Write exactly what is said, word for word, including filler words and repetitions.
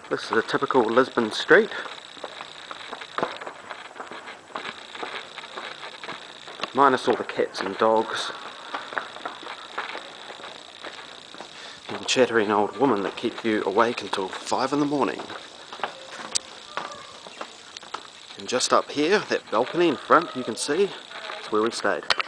This is a typical Lisbon street. Minus all the cats and dogs. And chattering old women that keep you awake until five in the morning. And just up here, that balcony in front, you can see, it's where we stayed.